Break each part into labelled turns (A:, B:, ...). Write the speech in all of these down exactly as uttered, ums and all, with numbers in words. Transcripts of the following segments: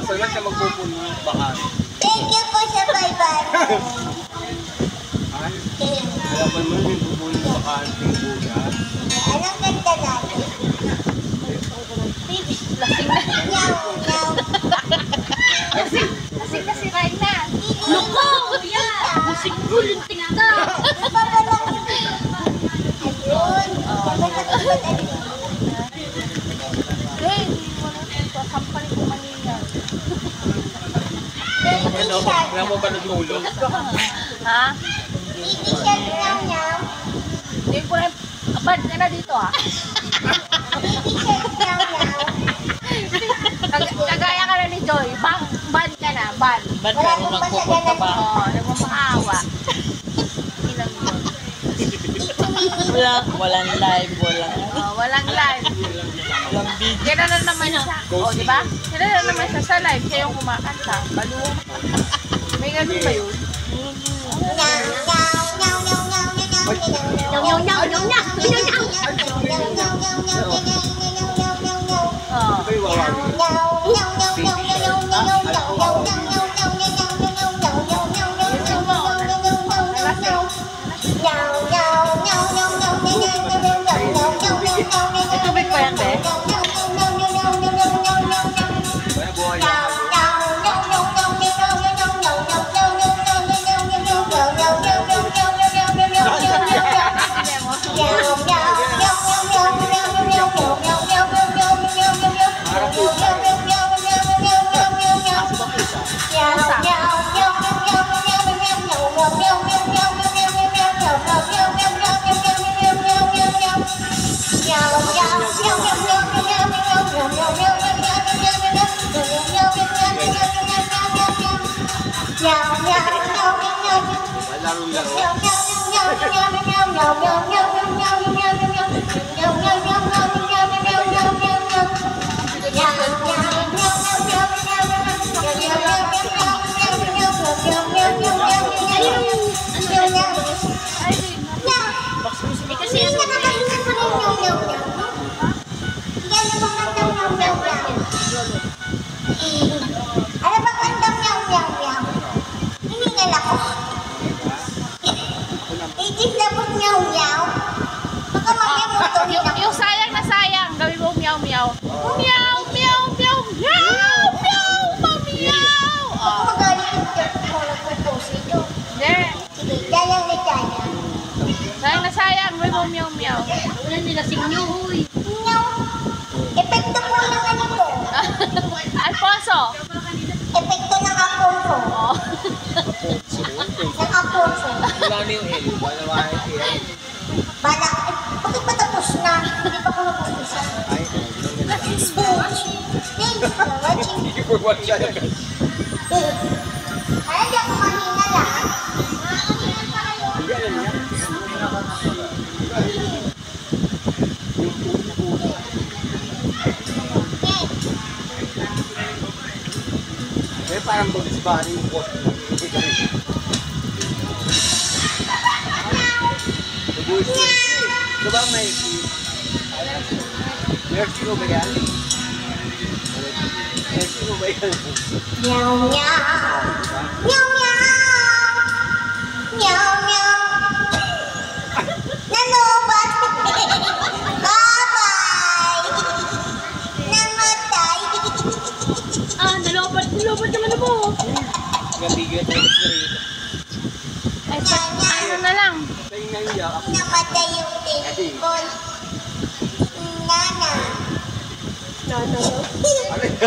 A: Saan siya magpupuno? Baka.
B: Thank you po sa bye-bye.
A: Kaya ba naman yung pupuno ng bakanting bugas?
B: Anong ganda natin?
C: Lasing na.
B: Nyaw, nyaw.
C: Lasing. Lasing na si Raina. Loko! Musik ko yung tingta.
B: Napapalang hindi. Ayun. Napapalang hindi.
C: Hey, wala ito. Sampalin ko Manila.
B: Baby shark.
A: Kaya mo ba nagulog?
C: Ha?
B: Baby shark nyaw, nyaw.
C: Hindi ko na. Bad ka na dito ha.
B: Baby shark nyaw, nyaw.
C: Kagaya ka na ni Joy. Bang, ban ka na. Ban.
D: Ba't karoon nagpupunta ba?
C: Oo, nagmamaawa. Ilang yun.
D: Wala, walang live, walang
C: Oh, walang live.
D: walang video.
C: Kaya na naman siya. O, di ba? Kaya na naman siya sa live. Siya yung kumakanta. Baluwa. May ganun ba yun?
B: Nyaw, nyaw, nyaw, nyaw, nyaw, nyaw, nyaw, nyaw, nyaw, nyaw, nyaw,
C: May tubig pa yan, be?
A: Kaya buhay yan.
B: Ano ba kandang meow meow meow? Hiningal ako. Itis na po meow meow. Baka mamaya mo ito
C: Yung, yung sayang na sayang. Gawin mo meow meow. Meow, meow, meow, meow, meow, meow.
B: Baka magalit yung church mo lang po po ito.
C: Hindi.
B: Sige, dayang na dayang.
C: Sayang na sayang. Gawin mo meow meow. Wala nila sinyo, huy.
B: Meow. Epekto po ng ano po.
C: Alfonso.
B: Epekto ng Aponso.
C: Oh.
B: Ng Aponso.
A: Wala na yung L. Wala na yung L.
B: Balak. Eh, bakit pa tapos na? Hindi pa ko napupusan.
A: Ay,
B: Speech. Thank you for watching.
A: hindi ko watch siya.
B: Ay, hindi ako mahina lang. Mahina pa kayo.
A: Hindi alam niya. Eh, parang Bugs Bunny yung post mo. Bugs. Ito ba may Mercy mo ba yan? Mercy mo ba yan?
B: Meow, meow. Meow, meow. Meow, meow. Nanobat. Bye-bye. Namatay.
C: Ah, nalobat, nalobat naman mo.
A: Gabigyan tayo sa rin.
C: Ay, pa, ano na lang.
A: Tayo nga yung yakap.
B: Namatay yung table. Nana.
C: Nana.
A: Ano yan?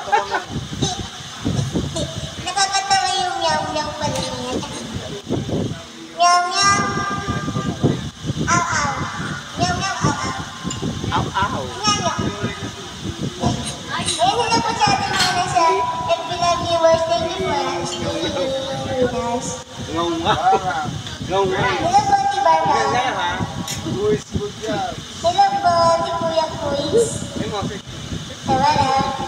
B: Nakakatawa yung meow-meow pala niya. Meow-meow. Aw-aw. Meow-meow, aw-aw.
A: Aw-aw.
B: Meow-meow. Ayun, hello po sa ating mga nasa F B Live viewers. Thank you for watching us.
A: Ngaw-ngaw. Ngaw-ngaw.
B: Hello po, si Barba.
A: Ganda ha? Boys, good job.
B: Hello po, si Kuya Quiz.
A: Ay mo,
B: Tawala.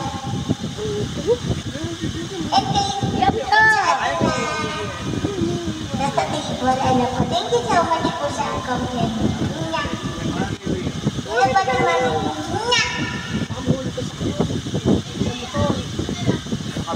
B: And thank you po sa ating mga nasa table. Ano po. Thank you so much po sa comment. Nga. Hello po naman. Nga.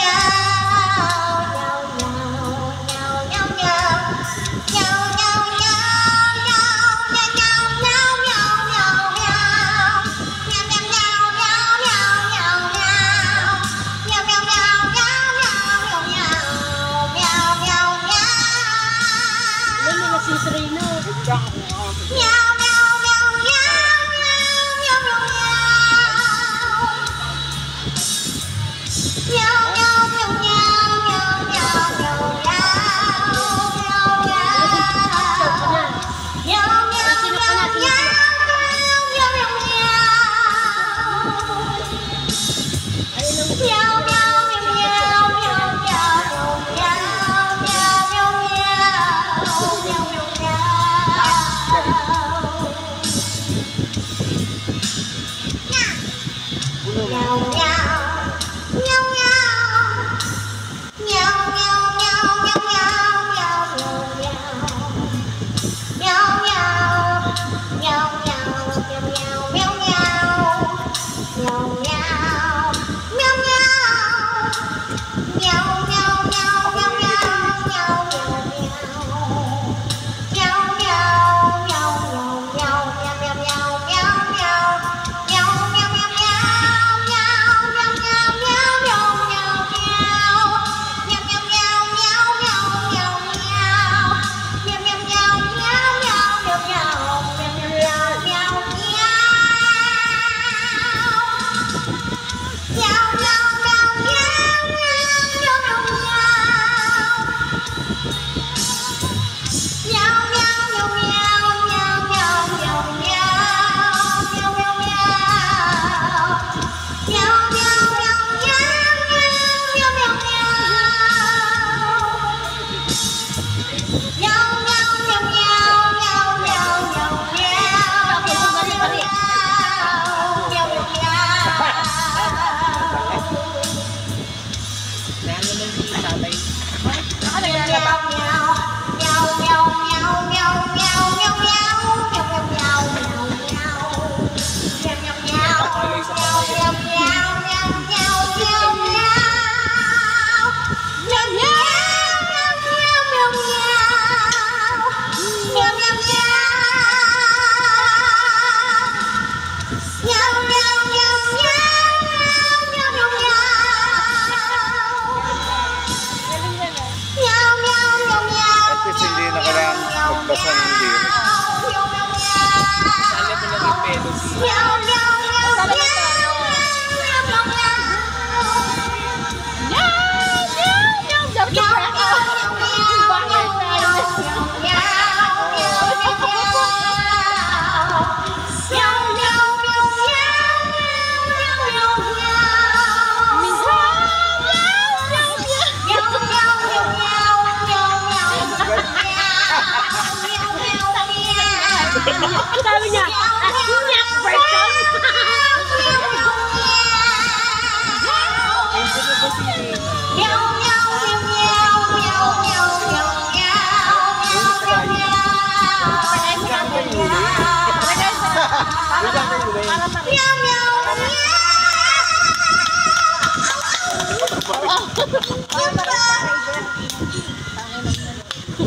C: Sabi niya, nyak version.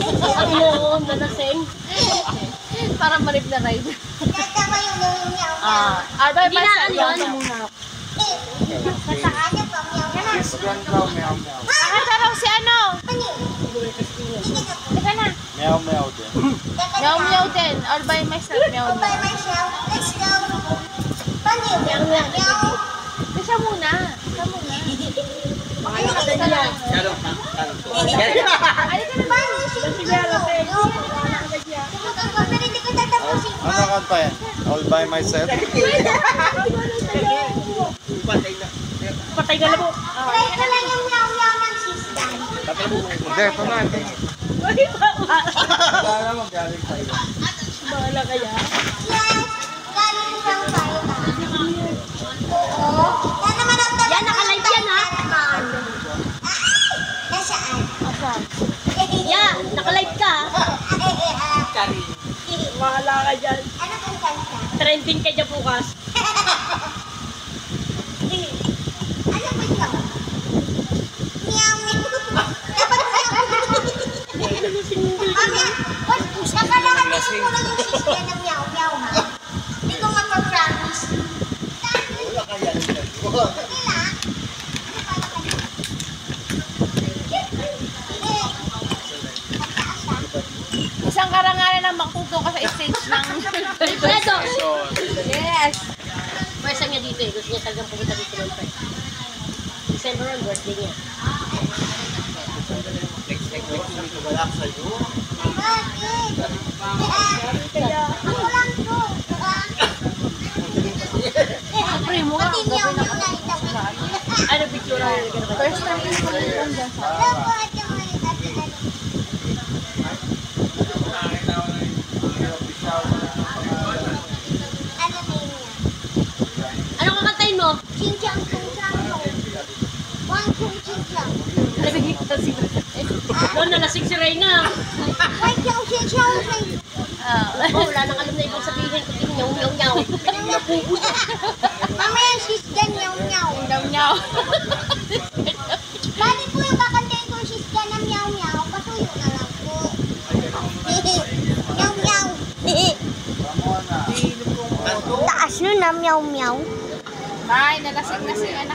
E: Ang inoon na lasing.
C: Para marip na ride.
B: Kanta mo yung meow meow.
C: Ah, ano
E: Hindi na ano yun?
B: Eh, sa ano pa meow meow.
A: Pagyan raw, meow meow.
C: Nakanta raw si ano?
B: Ano? Hindi ka po.
C: Teka na.
A: Meow meow din.
C: Meow meow din. All by myself, meow
B: All by
C: meow.
B: myself. Let's go. Paano yun? Meow meow.
C: Siya muna. Siya muna.
B: Ano ka niya?
C: Ano ka na ba?
B: Paano si Pero hindi ko tatapusin.
A: Ano kanta yan? All by myself?
E: Patay ka na po.
B: Try ko lang yung meow meow ng sister.
A: Hindi, ito na. ito na. Kala mo galing sa'yo.
E: Bahala kaya.
B: Yes. Galing siyang China. Oo. Yan naman ang tagal.
E: Yan, naka-live yan, ha?
B: Ay! Nasaan?
E: Yeah, naka-live ka.
B: Ay, eh, ah.
E: Bahala ka dyan.
B: Ano kang kanta?
E: Trending ka dyan bukas.
B: Ano ba ito? Meow meow. Dapat meow. Mamaya, wag, nakalahanin ko lang yung sisya na meow meow ha. Hindi ko mapag-promise.
A: Wala kaya yan.
B: Wala.
C: Isang karangalan lang magtuto ka sa stage ng...
E: Preso!
C: Yes!
E: Pwesa niya dito eh. Gusto niya talagang pumunta dito ng pre. December on birthday niya.
A: Wala sa'yo.
B: Bakit? Ako lang to.
C: Pre mo nga.
B: Pati meow meow na itabi.
E: Ano picture na yun?
C: First time ko lang dyan sa...
B: Loko at yung mga ate ano. Ano na yun niya?
E: Ano kakantayin mo?
B: Ching-chang, ching-chang, no. One, two, ching-chang.
E: Doon nalasing si Reyna.
B: One, two, ching-chang, ching-chang.
C: Ah.
E: Oh, wala nang alam na ibang sabihin. Kundi nyaw nyaw nyaw.
B: Mamaya she's done, meow meow.
C: Daw niyaw.
B: Bali po yung kakantayin ko she's done na meow meow. Patuyo na lang po. Meow meow. Taas nun na meow meow.
C: Ay, nalasing na si anak.